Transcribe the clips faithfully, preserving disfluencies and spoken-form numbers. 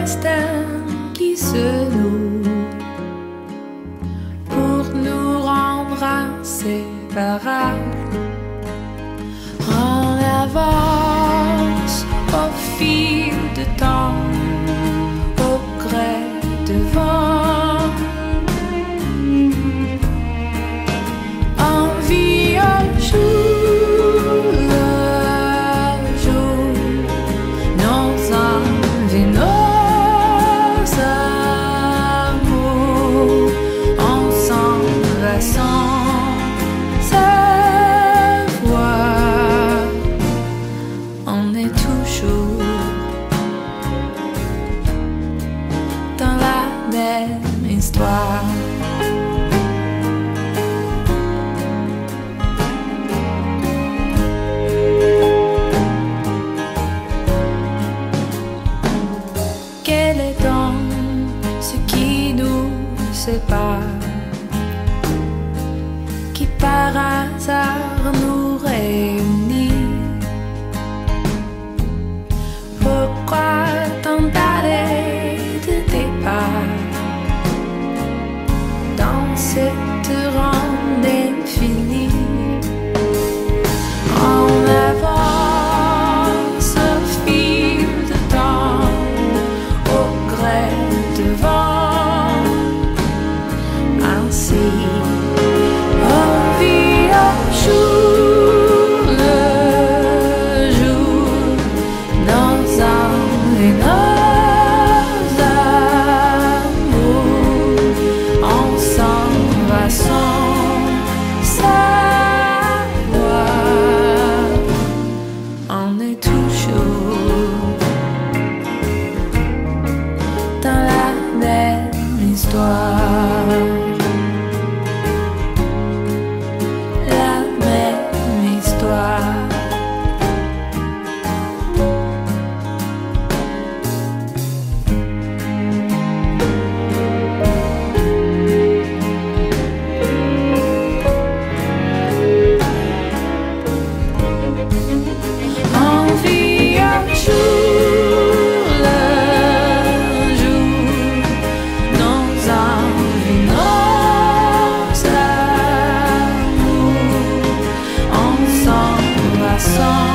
destin qui se noue pour nous rendre inséparables. On avance au fil de temps, au gré de vent. On vit au jour le jour, nos envies et nos amours, on s'en va sans savoir. On est toujours dans la même histoire. Quel est donc ce qui nous sépare, qui par hasard nous réunit? Pourquoi tant d'arrêts de départ dans cette ronde infinie? On avance au fil de temps, au gré de vent. Ainsi, on vit au jour le jour, nos âmes et nos amours, on s'en va sans savoir. On est toujours dans la même histoire, la même histoire. On vit un jour le jour, nos envies, nos amours, on s'en va sans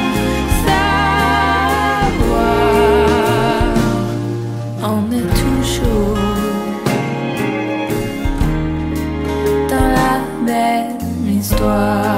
savoir. On est toujours dans la même histoire.